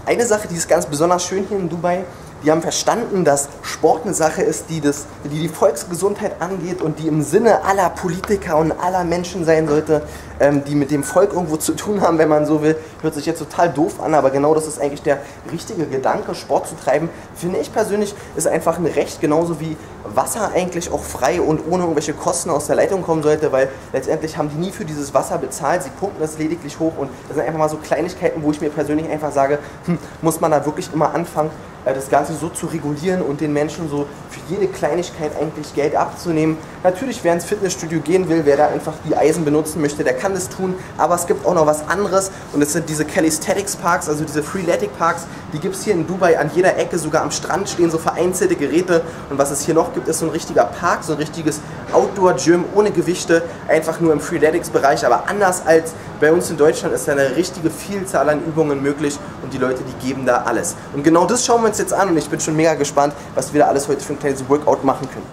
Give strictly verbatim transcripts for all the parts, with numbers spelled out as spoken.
Eine Sache, die ist ganz besonders schön hier in Dubai, die haben verstanden, dass Sport eine Sache ist, die, das, die die Volksgesundheit angeht und die im Sinne aller Politiker und aller Menschen sein sollte, ähm, die mit dem Volk irgendwo zu tun haben, wenn man so will. Hört sich jetzt total doof an, aber genau das ist eigentlich der richtige Gedanke, Sport zu treiben. Finde ich persönlich, ist einfach ein Recht, genauso wie Wasser eigentlich auch frei und ohne irgendwelche Kosten aus der Leitung kommen sollte, weil letztendlich haben die nie für dieses Wasser bezahlt, sie pumpen das lediglich hoch und das sind einfach mal so Kleinigkeiten, wo ich mir persönlich einfach sage, hm, muss man da wirklich immer anfangen, das Ganze so zu regulieren und den Menschen so für jede Kleinigkeit eigentlich Geld abzunehmen. Natürlich, wer ins Fitnessstudio gehen will, wer da einfach die Eisen benutzen möchte, der kann das tun, aber es gibt auch noch was anderes und das sind diese Calisthenics Parks, also diese Freeletic Parks, die gibt es hier in Dubai an jeder Ecke, sogar am Strand stehen so vereinzelte Geräte und was es hier noch gibt, ist so ein richtiger Park, so ein richtiges Outdoor-Gym ohne Gewichte, einfach nur im Freeletics-Bereich, aber anders als bei uns in Deutschland ist da eine richtige Vielzahl an Übungen möglich und die Leute, die geben da alles. Und genau das schauen wir uns jetzt an und ich bin schon mega gespannt, was wir da alles heute für ein kleines Workout machen können.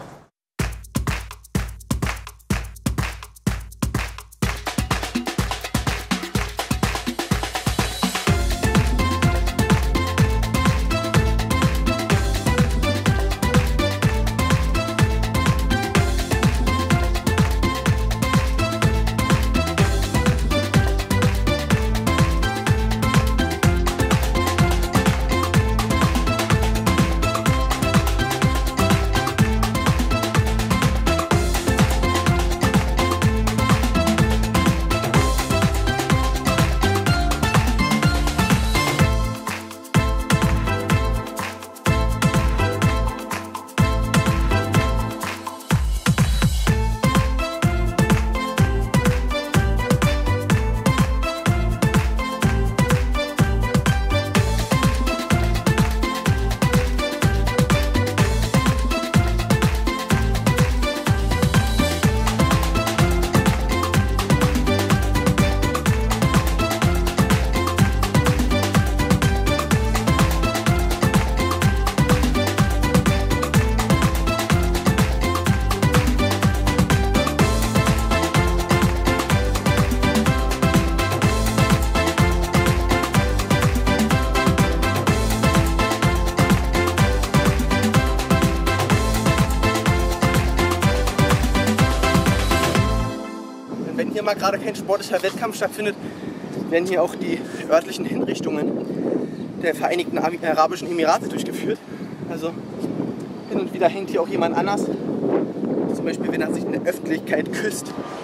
Wenn hier mal gerade kein sportlicher Wettkampf stattfindet, werden hier auch die örtlichen Hinrichtungen der Vereinigten Arabischen Emirate durchgeführt. Also hin und wieder hängt hier auch jemand anders, zum Beispiel wenn er sich in der Öffentlichkeit küsst.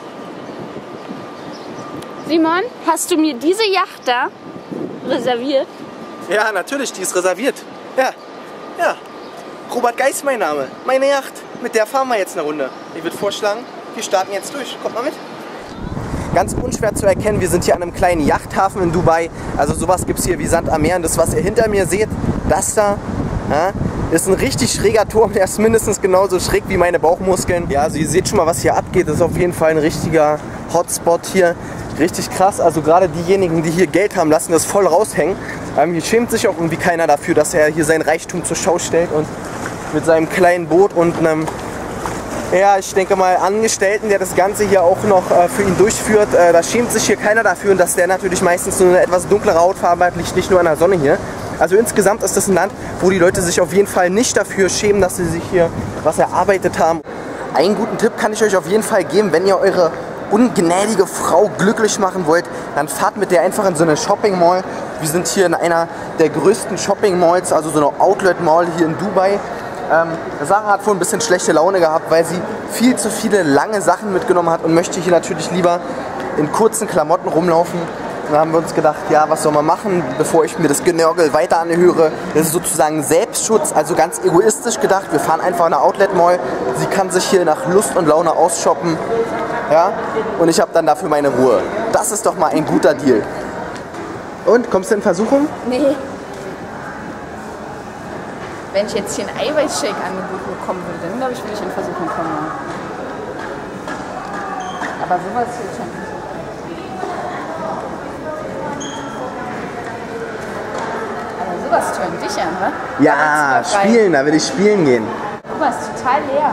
Simon, hast du mir diese Yacht da reserviert? Ja, natürlich, die ist reserviert. Ja, ja. Robert Geis mein Name, meine Yacht. Mit der fahren wir jetzt eine Runde. Ich würde vorschlagen, wir starten jetzt durch. Kommt mal mit. Ganz unschwer zu erkennen, wir sind hier an einem kleinen Yachthafen in Dubai. Also sowas gibt es hier wie Sand am Meer. Und das, was ihr hinter mir seht, das da, ja, ist ein richtig schräger Turm. Der ist mindestens genauso schräg wie meine Bauchmuskeln. Ja, also ihr seht schon mal, was hier abgeht. Das ist auf jeden Fall ein richtiger Hotspot hier. Richtig krass. Also gerade diejenigen, die hier Geld haben, lassen das voll raushängen. Ähm, hier schämt sich auch irgendwie keiner dafür, dass er hier sein Reichtum zur Schau stellt und mit seinem kleinen Boot und einem, ja, ich denke mal, Angestellten, der das Ganze hier auch noch äh, für ihn durchführt, äh, da schämt sich hier keiner dafür und dass der natürlich meistens so eine etwas dunklere Hautfarbe hat, liegt nicht nur an der Sonne hier. Also insgesamt ist das ein Land, wo die Leute sich auf jeden Fall nicht dafür schämen, dass sie sich hier was erarbeitet haben. Einen guten Tipp kann ich euch auf jeden Fall geben, wenn ihr eure ungnädige Frau glücklich machen wollt, dann fahrt mit der einfach in so eine Shopping Mall. Wir sind hier in einer der größten Shopping Malls, also so eine Outlet Mall hier in Dubai. Ähm, Sarah hat vorhin ein bisschen schlechte Laune gehabt, weil sie viel zu viele lange Sachen mitgenommen hat und möchte hier natürlich lieber in kurzen Klamotten rumlaufen. Da haben wir uns gedacht, ja, was soll man machen, bevor ich mir das Genörgel weiter anhöre. Das ist sozusagen Selbstschutz, also ganz egoistisch gedacht. Wir fahren einfach in eine Outlet Mall. Sie kann sich hier nach Lust und Laune ausshoppen. Ja? Und ich habe dann dafür meine Ruhe. Das ist doch mal ein guter Deal. Und, kommst du in Versuchung? Nee. Wenn ich jetzt hier einen Eiweißshake angeboten bekommen würde, dann glaube ich, würde ich in Versuchung kommen. Aber sowas hier schon. Aber sowas tönt dich an, wa? Ja, spielen, da will ich spielen gehen. Guck mal, ist total leer.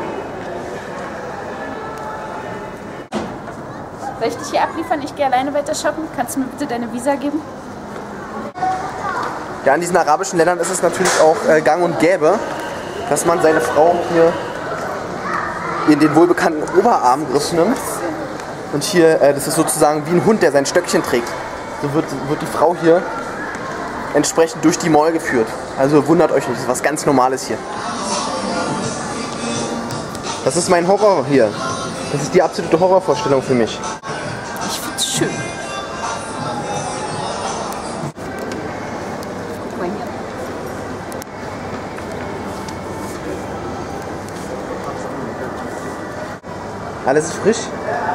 Soll ich dich hier abliefern? Ich gehe alleine weiter shoppen. Kannst du mir bitte deine Visa geben? Ja, in diesen arabischen Ländern ist es natürlich auch äh, gang und gäbe, dass man seine Frau hier in den wohlbekannten Oberarmgriff nimmt. Und hier, äh, das ist sozusagen wie ein Hund, der sein Stöckchen trägt. So wird, wird die Frau hier entsprechend durch die Mall geführt. Also wundert euch nicht, das ist was ganz Normales hier. Das ist mein Horror hier. Das ist die absolute Horrorvorstellung für mich. Ich find's schön. Guck mal hier. Alles ist frisch.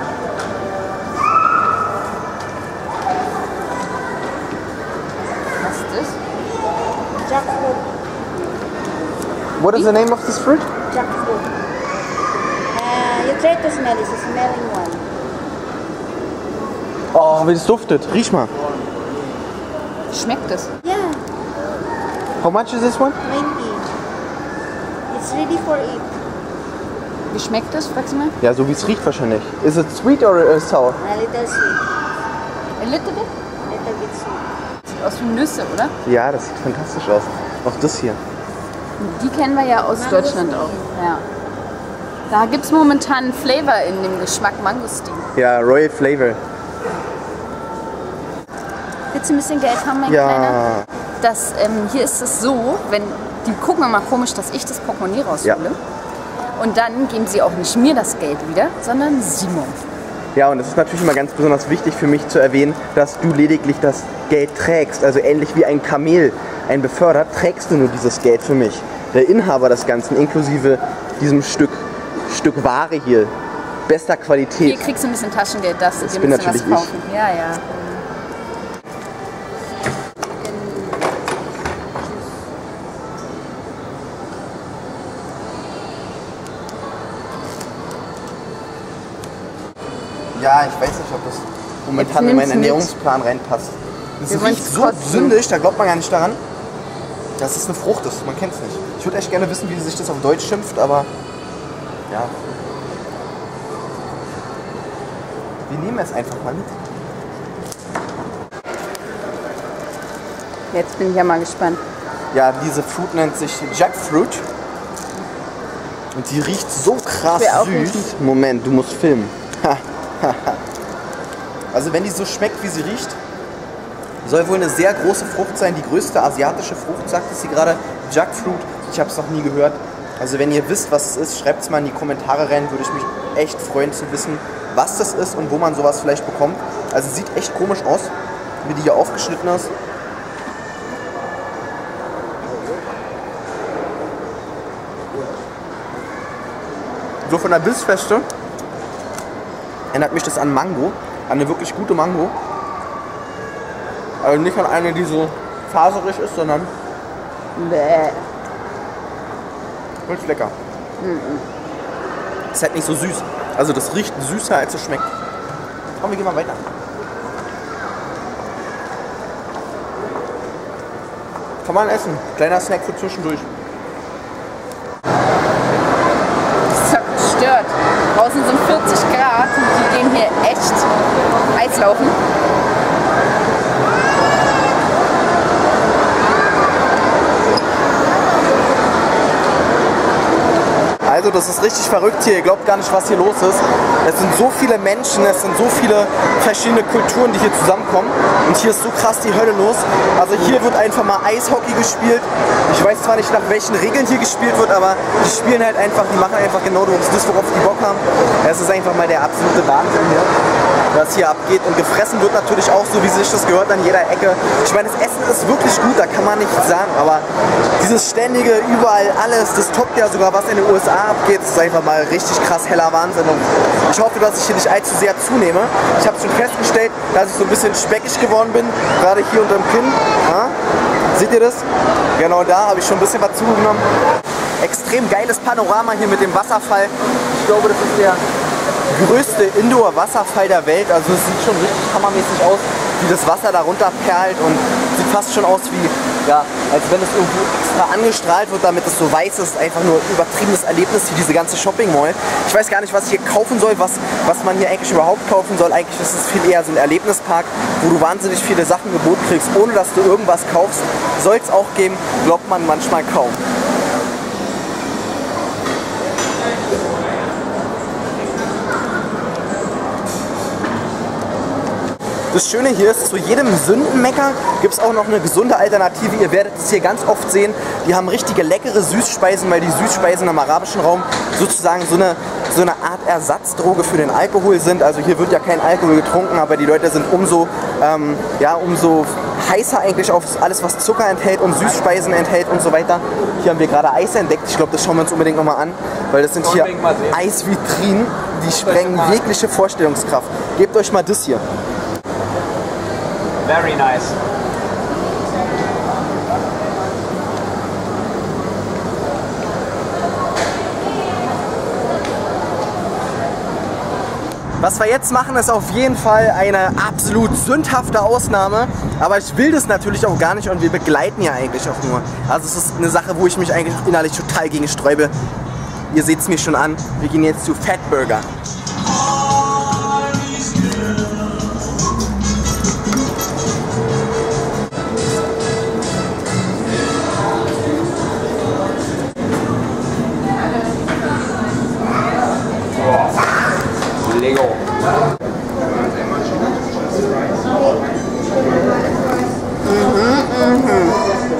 Was ist das? Jackfruit. What is the name of this fruit? Jackfruit. Uh, you try to smell. It's a smelling one. Oh, wie es duftet. Riech mal. Schmeckt es? Yeah, How much is this one? ninety. It's ready for eat. Wie schmeckt es? Fragst du mal? Ja, so wie es riecht wahrscheinlich. Is it sweet or uh, sour? A little sweet. A little bit? Little bit sweet. Sieht aus wie Nüsse, oder? Ja, das sieht fantastisch aus. Auch das hier. Die kennen wir ja aus Deutschland auch. Ja. Da gibt es momentan einen Flavor in dem Geschmack Mangostin. Ja, Royal Flavor. Willst du ein bisschen Geld haben, mein Ja. Kleiner? Das, ähm, hier ist es so, wenn die gucken immer komisch, dass ich das Portemonnaie raushole. Ja. Und dann geben sie auch nicht mir das Geld wieder, sondern Simon. Ja, und es ist natürlich immer ganz besonders wichtig für mich zu erwähnen, dass du lediglich das Geld trägst. Also ähnlich wie ein Kamel, ein Beförder, trägst du nur dieses Geld für mich. Der Inhaber des Ganzen, inklusive diesem Stück, Stück Ware hier, bester Qualität. Hier kriegst du ein bisschen Taschengeld, darfst du Das dir bin ein bisschen was natürlich kaufen. Ja, ja. Ja, ich weiß nicht, ob das momentan Jetzt in meinen nimm's mit. Ernährungsplan reinpasst. Das Wir riecht wollen's so kosten. sündig, da glaubt man gar nicht daran, dass es eine Frucht ist. Man kennt es nicht. Ich würde echt gerne wissen, wie sich das auf Deutsch schimpft, aber ja. Wir nehmen es einfach mal mit. Jetzt bin ich ja mal gespannt. Ja, diese Fruit nennt sich Jackfruit. Und die riecht so krass Ich will auch süß. riechen. Moment, du musst filmen. Also wenn die so schmeckt, wie sie riecht, soll wohl eine sehr große Frucht sein. Die größte asiatische Frucht, sagt es sie gerade. Jackfruit. Ich habe es noch nie gehört. Also wenn ihr wisst, was es ist, schreibt es mal in die Kommentare rein. Würde ich mich echt freuen zu wissen, was das ist und wo man sowas vielleicht bekommt. Also sieht echt komisch aus, wie die hier aufgeschnitten ist. So von der Bissfeste erinnert mich das an Mango, an eine wirklich gute Mango. Also nicht an eine, die so faserig ist, sondern Bäh. wirklich lecker. Ist halt nicht so süß. Also das riecht süßer, als es schmeckt. Komm, wir gehen mal weiter. Kann man essen. Kleiner Snack für zwischendurch. Stört. Draußen sind vierzig Grad und die gehen hier echt Eislaufen. Also das ist richtig verrückt hier, ihr glaubt gar nicht, was hier los ist. Es sind so viele Menschen, es sind so viele verschiedene Kulturen, die hier zusammenkommen. Und hier ist so krass die Hölle los. Also hier wird einfach mal Eishockey gespielt. Ich weiß zwar nicht, nach welchen Regeln hier gespielt wird, aber die spielen halt einfach, die machen einfach genau das, worauf die Bock haben. Es ist einfach mal der absolute Wahnsinn hier, was hier abgeht. Und gefressen wird natürlich auch so, wie sich das gehört, an jeder Ecke. Ich meine, das Essen ist wirklich gut, da kann man nichts sagen, aber dieses ständige, überall alles, das toppt ja sogar, was in den U S A abgeht, das ist einfach mal richtig krass heller Wahnsinn. Und ich hoffe, dass ich hier nicht allzu sehr zunehme. Ich habe schon festgestellt, dass ich so ein bisschen speckig geworden bin, gerade hier unter dem Kinn. Ja? Seht ihr das? Genau da habe ich schon ein bisschen was zugenommen. Extrem geiles Panorama hier mit dem Wasserfall. Ich glaube, das ist der größte Indoor-Wasserfall der Welt. Also es sieht schon richtig hammermäßig aus, wie das Wasser darunter perlt und Sieht fast schon aus wie, ja, als wenn es irgendwo extra angestrahlt wird, damit es so weiß ist. Einfach nur ein übertriebenes Erlebnis wie diese ganze Shopping Mall. Ich weiß gar nicht, was ich hier kaufen soll, was, was man hier eigentlich überhaupt kaufen soll. Eigentlich ist es viel eher so ein Erlebnispark, wo du wahnsinnig viele Sachen geboten kriegst, ohne dass du irgendwas kaufst. Soll es auch geben, glaubt man manchmal kaum. Das Schöne hier ist, zu jedem Sündenmecker gibt es auch noch eine gesunde Alternative. Ihr werdet es hier ganz oft sehen. Die haben richtige leckere Süßspeisen, weil die Süßspeisen im arabischen Raum sozusagen so eine, so eine Art Ersatzdroge für den Alkohol sind. Also hier wird ja kein Alkohol getrunken, aber die Leute sind umso, ähm, ja, umso heißer eigentlich auf alles, was Zucker enthält und Süßspeisen enthält und so weiter. Hier haben wir gerade Eis entdeckt. Ich glaube, das schauen wir uns unbedingt nochmal an, weil das sind hier Eisvitrinen, die sprengen jegliche Vorstellungskraft. Gebt euch mal das hier. Very nice. Was wir jetzt machen, ist auf jeden Fall eine absolut sündhafte Ausnahme, aber ich will das natürlich auch gar nicht und wir begleiten ja eigentlich auch nur. Also es ist eine Sache, wo ich mich eigentlich innerlich total gegen sträube. Ihr seht es mir schon an, wir gehen jetzt zu Fatburger. Lego. Mhm, mhm.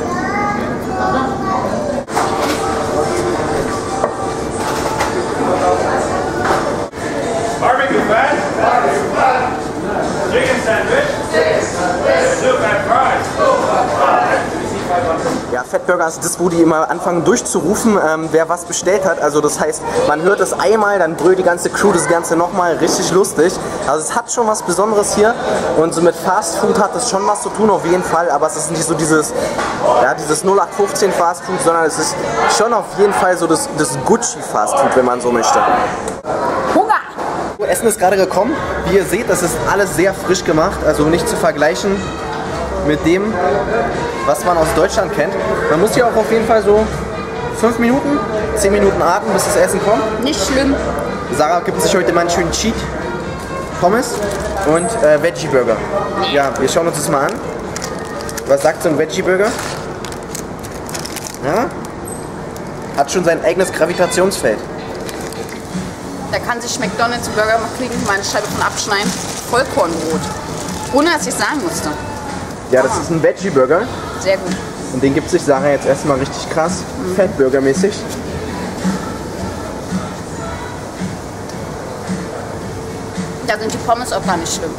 Barbecue fat? Barbecue fat. Chicken sandwich? Chicken sandwich. Soup and fries. Ja, Fatburger ist das, wo die immer anfangen durchzurufen, ähm, wer was bestellt hat. Also das heißt, man hört es einmal, dann brüllt die ganze Crew das Ganze nochmal, richtig lustig. Also es hat schon was Besonderes hier und so mit Fast Food hat es schon was zu tun, auf jeden Fall. Aber es ist nicht so dieses, ja, dieses null acht fünfzehn Fast Food, sondern es ist schon auf jeden Fall so das, das Gucci Fast Food, wenn man so möchte. Hunger! Essen ist gerade gekommen. Wie ihr seht, das ist alles sehr frisch gemacht, also nicht zu vergleichen mit dem, was man aus Deutschland kennt. Man muss hier auch auf jeden Fall so fünf Minuten, zehn Minuten atmen, bis das Essen kommt. Nicht schlimm. Sarah gibt sich heute mal einen schönen Cheat. Pommes und äh, Veggie Burger. Ja, wir schauen uns das mal an. Was sagt so ein Veggie Burger? Ja? Hat schon sein eigenes Gravitationsfeld. Da kann sich McDonald's Burger mal kriegen, mal eine Scheibe von abschneiden. Vollkornbrot. Ohne dass ich es sagen musste. Ja, das ist ein Veggie Burger. Sehr gut. Und den gibt sich Sarah jetzt erstmal richtig krass, mhm. Fatburger mäßig. Da sind die Pommes auch gar nicht schlimm.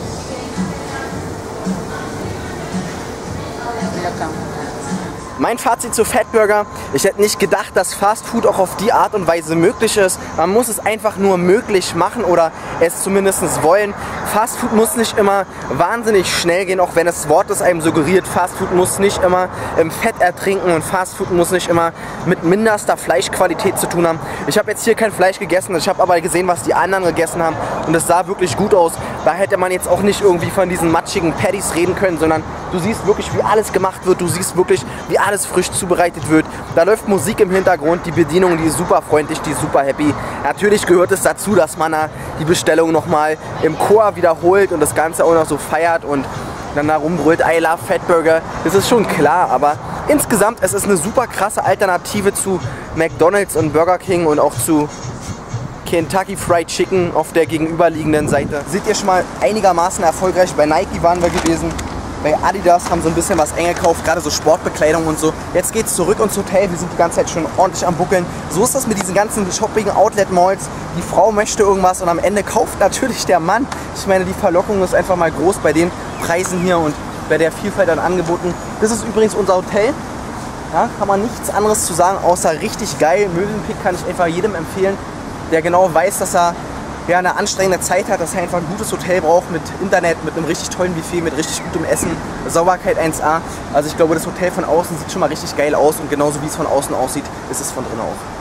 Lecker. Mein Fazit zu Fatburger: Ich hätte nicht gedacht, dass Fast Food auch auf die Art und Weise möglich ist. Man muss es einfach nur möglich machen oder es zumindest wollen. Fast Food muss nicht immer wahnsinnig schnell gehen, auch wenn das Wort es einem suggeriert. Fast Food muss nicht immer im Fett ertrinken und Fast Food muss nicht immer mit minderster Fleischqualität zu tun haben. Ich habe jetzt hier kein Fleisch gegessen, ich habe aber gesehen, was die anderen gegessen haben und es sah wirklich gut aus. Da hätte man jetzt auch nicht irgendwie von diesen matschigen Patties reden können, sondern du siehst wirklich, wie alles gemacht wird, du siehst wirklich, wie alles frisch zubereitet wird. Da läuft Musik im Hintergrund, die Bedienung, die ist super freundlich, die ist super happy. Natürlich gehört es dazu, dass man da die Bestellung nochmal im Chor wiederholt und das Ganze auch noch so feiert und dann da rumbrüllt, I love Fatburger. Das ist schon klar, aber insgesamt, es ist eine super krasse Alternative zu McDonald's und Burger King und auch zu Kentucky Fried Chicken auf der gegenüberliegenden Seite. Seht ihr schon mal einigermaßen erfolgreich. Bei Nike waren wir gewesen. Bei Adidas haben so ein bisschen was eingekauft, gerade so Sportbekleidung und so. Jetzt geht's zurück ins Hotel, wir sind die ganze Zeit schon ordentlich am Buckeln. So ist das mit diesen ganzen Shopping-Outlet-Malls. Die Frau möchte irgendwas und am Ende kauft natürlich der Mann. Ich meine, die Verlockung ist einfach mal groß bei den Preisen hier und bei der Vielfalt an Angeboten. Das ist übrigens unser Hotel. Ja, kann man nichts anderes zu sagen, außer richtig geil. Mövenpick kann ich einfach jedem empfehlen, der genau weiß, dass er ja, eine anstrengende Zeit hat, dass er einfach ein gutes Hotel braucht mit Internet, mit einem richtig tollen Buffet, mit richtig gutem Essen, Sauberkeit eins A. Also ich glaube, das Hotel von außen sieht schon mal richtig geil aus und genauso wie es von außen aussieht, ist es von drinnen auch.